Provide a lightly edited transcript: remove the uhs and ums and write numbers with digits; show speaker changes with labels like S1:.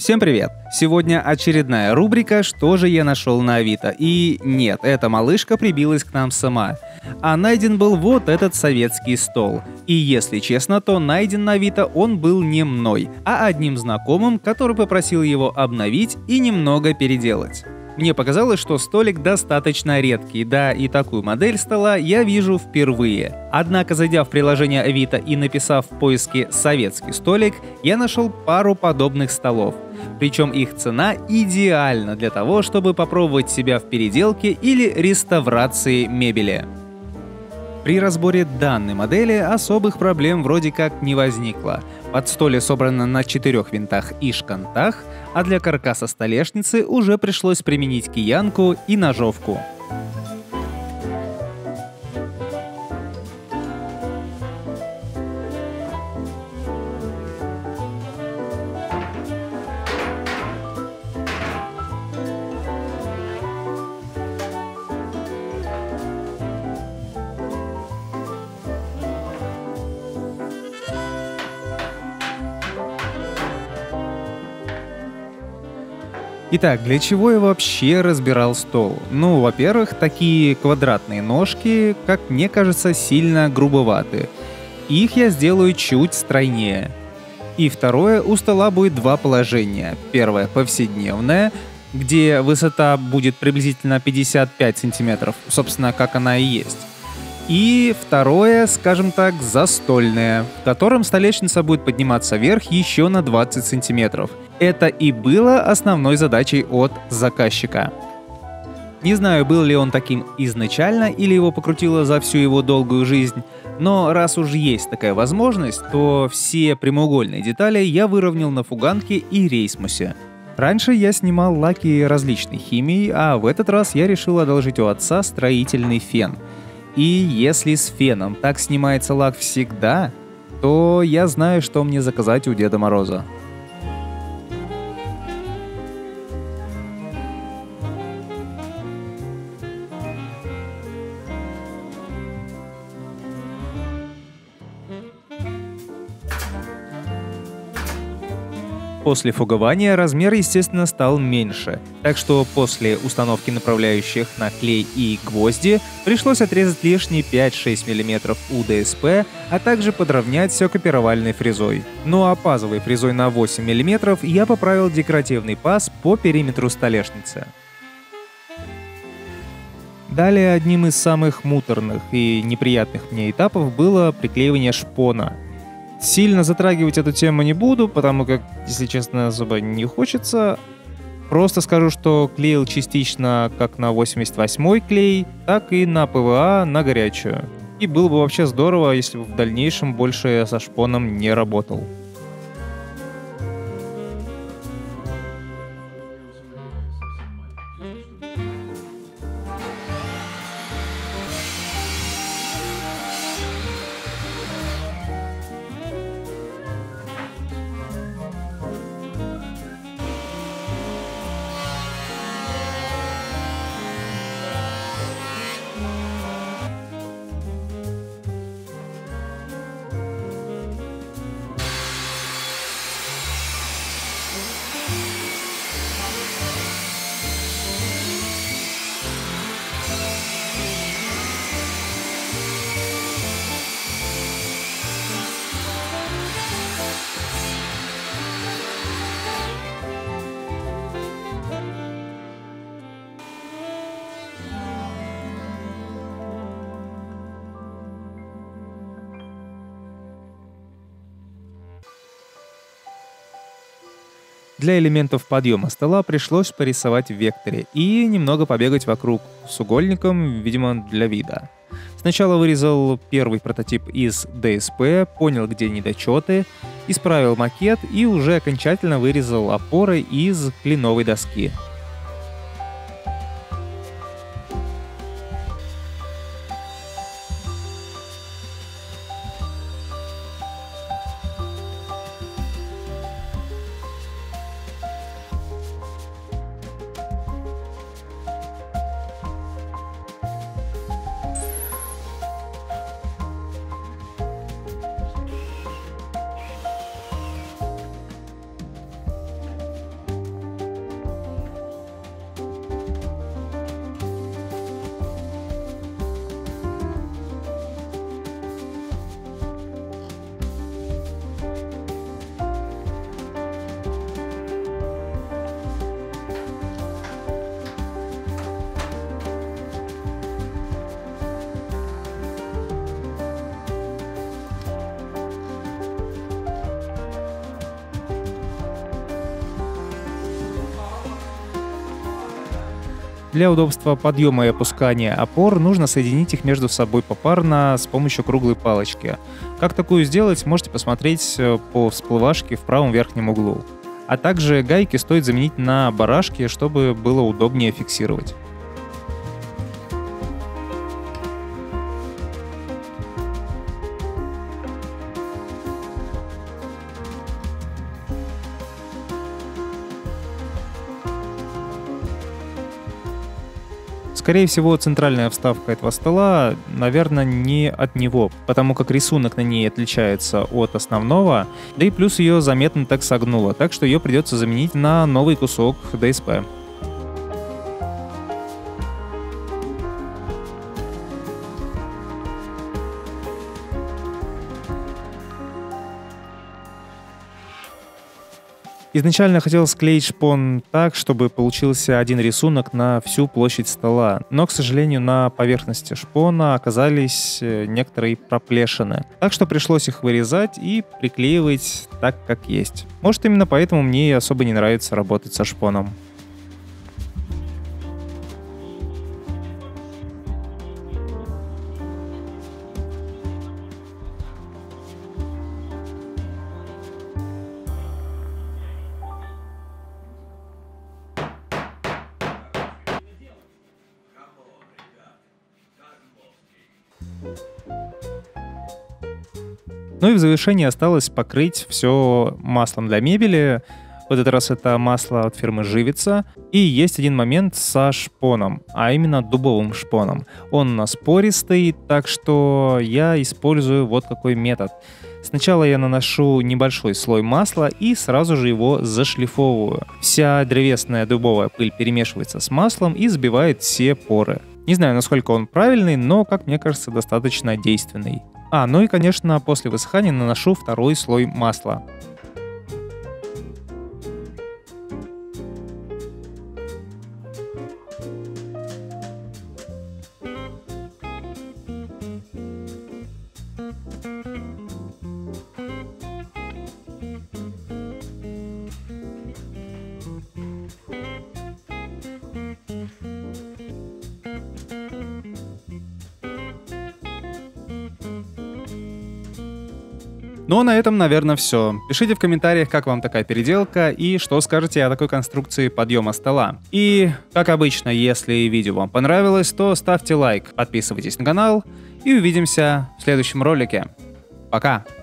S1: Всем привет! Сегодня очередная рубрика «Что же я нашел на Авито?» И нет, эта малышка прибилась к нам сама. А найден был вот этот советский стол. И если честно, то найден на Авито он был не мной, а одним знакомым, который попросил его обновить и немного переделать. Мне показалось, что столик достаточно редкий, да и такую модель стола я вижу впервые. Однако, зайдя в приложение Авито и написав в поиске «советский столик», я нашел пару подобных столов. Причем их цена идеальна для того, чтобы попробовать себя в переделке или реставрации мебели. При разборе данной модели особых проблем вроде как не возникло. Подстолье собрано на 4 винтах и шкантах, а для каркаса столешницы уже пришлось применить киянку и ножовку. Итак, для чего я вообще разбирал стол? Ну, во-первых, такие квадратные ножки, как мне кажется, сильно грубоваты. Их я сделаю чуть стройнее. И второе, у стола будет два положения. Первое повседневное, где высота будет приблизительно 55 сантиметров, собственно, как она и есть. И второе, скажем так, застольное, в котором столешница будет подниматься вверх еще на 20 сантиметров. Это и было основной задачей от заказчика. Не знаю, был ли он таким изначально или его покрутило за всю его долгую жизнь, но раз уж есть такая возможность, то все прямоугольные детали я выровнял на фуганке и рейсмусе. Раньше я снимал лаки различной химии, а в этот раз я решил одолжить у отца строительный фен. И если с феном так снимается лак всегда, то я знаю, что мне заказать у Деда Мороза. После фугования размер, естественно, стал меньше, так что после установки направляющих на клей и гвозди пришлось отрезать лишние 5-6 мм УДСП, а также подровнять все копировальной фрезой. Ну а пазовой фрезой на 8 мм я поправил декоративный паз по периметру столешницы. Далее одним из самых муторных и неприятных мне этапов было приклеивание шпона. Сильно затрагивать эту тему не буду, потому как, если честно, особо не хочется. Просто скажу, что клеил частично как на 88-й клей, так и на ПВА на горячую. И было бы вообще здорово, если бы в дальнейшем больше я со шпоном не работал. Для элементов подъема стола пришлось порисовать в векторе и немного побегать вокруг с угольником, видимо, для вида. Сначала вырезал первый прототип из ДСП, понял, где недочеты, исправил макет и уже окончательно вырезал опоры из кленовой доски. Для удобства подъема и опускания опор нужно соединить их между собой попарно с помощью круглой палочки. Как такую сделать, можете посмотреть по всплывашке в правом верхнем углу. А также гайки стоит заменить на барашки, чтобы было удобнее фиксировать. Скорее всего, центральная вставка этого стола, наверное, не от него, потому как рисунок на ней отличается от основного, да и плюс ее заметно так согнуло, так что ее придется заменить на новый кусок DSP. Изначально хотел склеить шпон так, чтобы получился один рисунок на всю площадь стола, но, к сожалению, на поверхности шпона оказались некоторые проплешины, так что пришлось их вырезать и приклеивать так, как есть. Может, именно поэтому мне и особо не нравится работать со шпоном. Ну и в завершении осталось покрыть все маслом для мебели. В этот раз это масло от фирмы Живица. И есть один момент со шпоном, а именно дубовым шпоном. Он у нас пористый, так что я использую вот какой метод. Сначала я наношу небольшой слой масла и сразу же его зашлифовываю. Вся древесная дубовая пыль перемешивается с маслом и сбивает все поры. Не знаю, насколько он правильный, но, как мне кажется, достаточно действенный. Ну и, конечно, после высыхания наношу второй слой масла. Ну а на этом, наверное, все. Пишите в комментариях, как вам такая переделка и что скажете о такой конструкции подъема стола. И, как обычно, если видео вам понравилось, то ставьте лайк, подписывайтесь на канал и увидимся в следующем ролике. Пока!